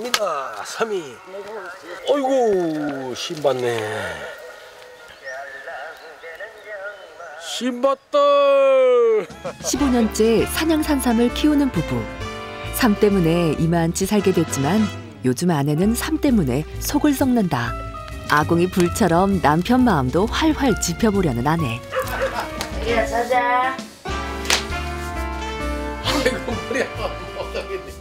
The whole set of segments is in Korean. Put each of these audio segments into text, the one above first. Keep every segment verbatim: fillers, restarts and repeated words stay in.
올라옵니다. 삼이. 어이구, 신받네. 신받들. 십오 년째 산양산삼을 키우는 부부. 삶 때문에 이만치 살게 됐지만 요즘 아내는 삶 때문에 속을 썩는다. 아궁이 불처럼 남편 마음도 활활 지펴보려는 아내. 야, 자자. 아이고, 머리 아파. 못하겠네.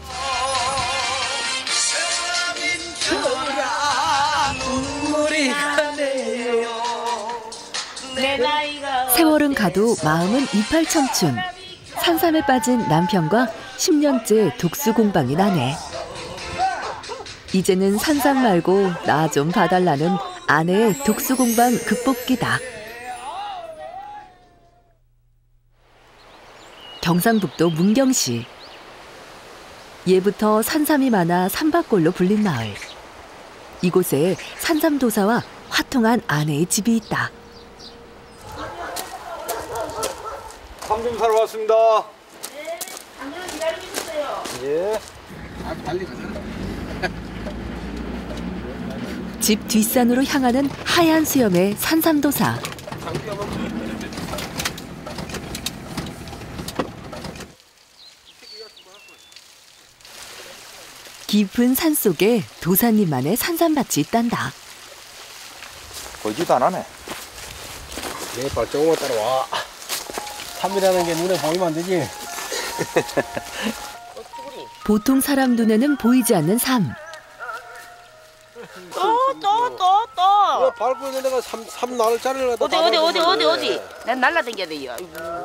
눈물이 가네요. 내 나이가 세월은 가도 마음은 이팔 청춘. 산삼에 빠진 남편과 십 년째 독수 공방인 아내. 이제는 산삼 말고 나 좀 봐달라는 아내의 독수 공방 극복기다. 경상북도 문경시. 예부터 산삼이 많아 삼박골로 불린 마을. 이곳에 산삼도사와 화통한 아내의 집이 있다. 삼 좀 사러 왔습니다. 네, 당장 기다리고 있어요. 예. 아, 빨리 가자. 집 뒷산으로 향하는 하얀 수염의 산삼도사. 깊은 산 속에 도사님만의 산삼밭이 있단다. 보이지도 않네. 내 발자국만 따라와. 삼이라는 게 눈에 보이면 안 되지. 보통 사람 눈에는 보이지 않는 삶. 또, 또, 또, 또. 야, 밟고 있는 데가 삼, 삼 나를짜리를 갖다 어디, 어디, 어디, 어디, 닫아주면 어디. 난 날라댕겨야 돼요.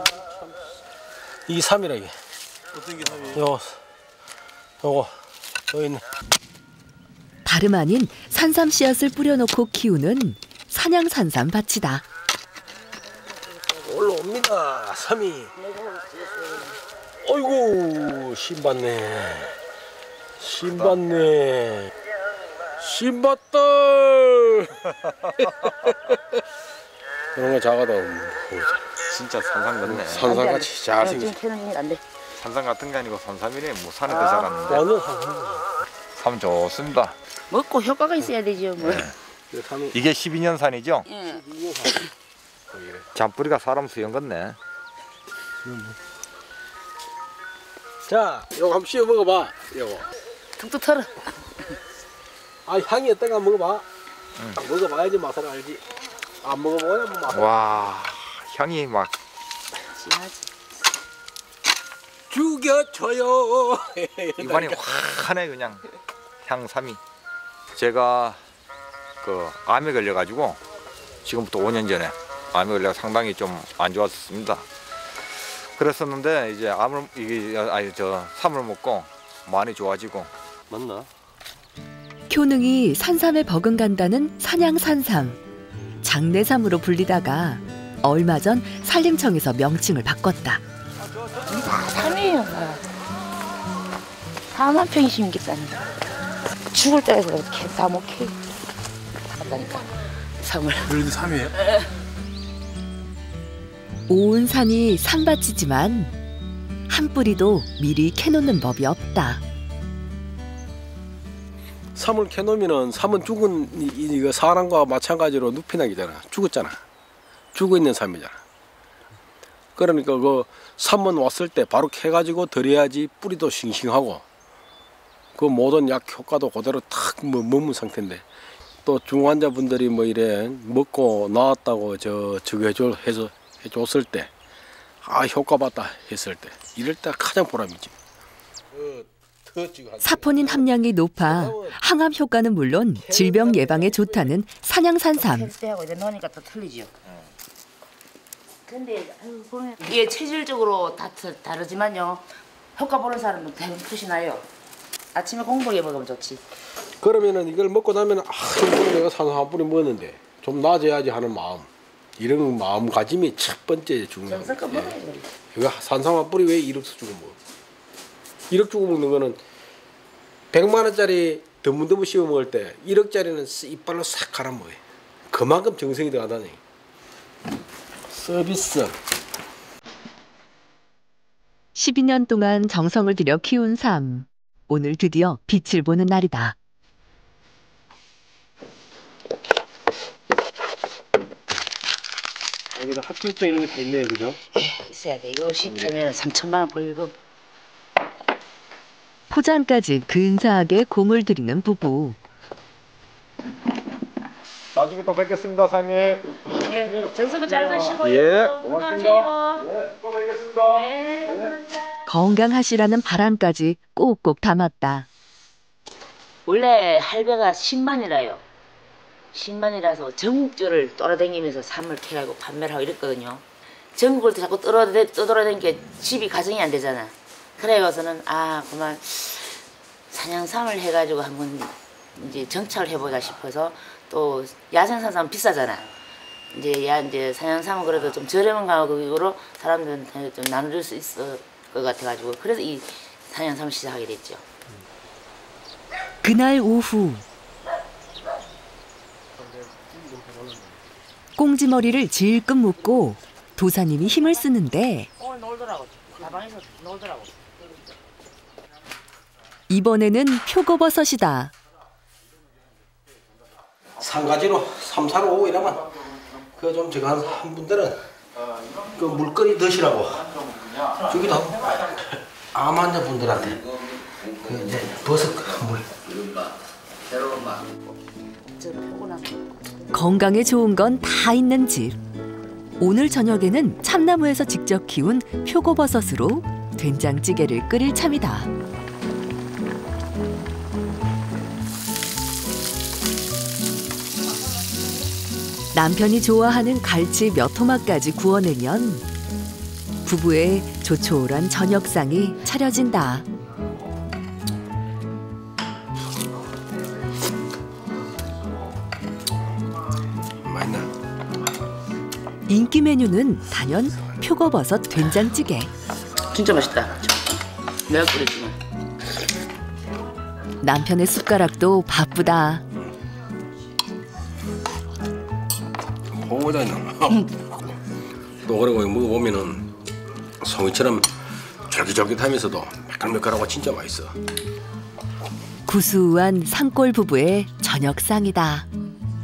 이게 삼이라 이게. 어떤 게 삼이에요? 요거, 요거, 여기 있네. 다름 아닌 산삼 씨앗을 뿌려놓고 키우는 산양산삼 밭이다. 올라옵니다. 삼이. 어이구, 신받네. 신받네. 신받들. 이런 거 작아도 진짜 산삼 같네. 산삼같이 잘생겼어. 지금 캐는 게 안 돼. 산삼 같은 게 아니고 산삼이네. 뭐 산에 더 자랐는데. 완전 산삼. 삼 좋습니다. 먹고 효과가 있어야 되죠, 뭐. 삼이. 이게 십이 년 산이죠? 예. 잔뿌리가 사람 수영 같네. 자, 요거 한번 씹어 먹어봐. 요거. 툭툭 털어. 아, 향이 어떤가 한번 먹어봐. 응. 먹어봐야지 맛을 알지. 안 먹어봐야 뭐 맛을. 와, 향이 막. 진하지. 죽여줘요. 입안이 환해 그냥 향삼이. 제가 그 암에 걸려가지고 지금부터 오 년 전에 암에 걸려 상당히 좀 안 좋았습니다. 그랬었는데 이제 암을 이게 아니 저 삼을 먹고 많이 좋아지고. 맞나? 효능이 산삼에 버금간다는 산양산삼. 장내삼으로 불리다가 얼마 전 산림청에서 명칭을 바꿨다. 다 삼이에요. 삼 한 평이 심겠다니까. 죽을 때에서 이렇게 다 먹게. 한다니까. 삼을. 그래도 삼이에요? 온 산이 산밭이지만 한 뿌리도 미리 캐놓는 법이 없다. 삼을 캐놓으면은 삼은 죽은 이, 이거 사람과 마찬가지로 눕히나기잖아. 죽었잖아. 죽어 있는 삼이잖아. 그러니까 그 삼은 왔을 때 바로 캐가지고 들여야지 뿌리도 싱싱하고 그 모든 약 효과도 그대로 탁 뭐 머문 상태인데 또 중환자분들이 뭐 이래 먹고 나았다고 저 저거 해줘 해서 해줬을 때 아 효과 봤다 했을 때 이럴 때 가장 보람이지. 사포닌 함량이 높아 항암 효과는 물론 질병 예방에 좋다는 산양산삼. 캔스 때하고 이제 넣으니까 또 틀리죠. 근데 아유, 보면 이게 체질적으로 다 다르지만요. 효과 보는 사람은 대부분 푸시 나요. 아침에 공복에 먹으면 좋지. 그러면은 이걸 먹고 나면 아 이거 내가 산삼 한 뿌리 먹었는데 좀 나아져야지 하는 마음. 이런 마음가짐이 첫 번째 중요해요. 정성껏 먹어야죠. 이거 산삼 한 뿌리 왜 일억씩 주고 먹어? 일억 주고 먹는 거는 백만 원짜리 드문드문 씹어 먹을 때 일억짜리는 이빨로 싹 갈아 먹어요. 그만큼 정성이 들어가다니. 서비스. 십이 년 동안 정성을 들여 키운 삶. 오늘 드디어 빛을 보는 날이다. 여기다 학교증 이런 게 다 있네요, 그죠? 있어야 돼. 이거 시키면 삼천만 원 벌금. 포장까지 근사하게 공을 들이는 부부. 나중에 또 뵙겠습니다, 사장님. 예, 정성을 잘 드시고. 예, 고맙습니다. 네, 또 뵙겠습니다. 네. 건강하시라는 바람까지 꼭꼭 담았다. 원래 할배가 신만이라요. 신만이라서 전국적을 떠나다니면서 삶을 캐가고 판매를 하고 이랬거든요. 전국을 자꾸 떠돌아다니니까 집이 가정이 안 되잖아. 그래서는 아 그만 산양삼을 해가지고 한번 이제 정착을 해보자 싶어서 또 야생산삼은 비싸잖아. 이제 야 이제 산양삼은 그래도 좀 저렴한 가격으로 사람들한테 좀 나눠줄 수 있을 것 같아가지고 그래서 이 산양삼을 시작하게 됐죠. 그날 오후 꽁지머리를 질끈 묶고 도사님이 힘을 쓰는데 오늘 놀더라고. 가방에서 놀더라고. 이번에는 표고버섯이다. 상가지로 삼, 사, 오 이러면 그 좀 제가 한, 한 분들은 그 물거리 드시라고 주기도 하고 암 환자분들한테 그 이제 버섯 물 저 표고나무. 건강에 좋은 건 다 있는 집. 오늘 저녁에는 참나무에서 직접 키운 표고버섯으로 된장찌개를 끓일 참이다. 남편이 좋아하는 갈치 몇 토막까지 구워내면 부부의 조촐한 저녁상이 차려진다. 맛있나? 인기 메뉴는 단연 표고버섯 된장찌개. 진짜 맛있다. 내가 끓였지만. 남편의 숟가락도 바쁘다. 호보다 있나? 또 그러고 먹어보면은 송이처럼 쫄깃쫄깃하면서도 매끌매끌하고 진짜 맛있어. 구수한 산골 부부의 저녁상이다.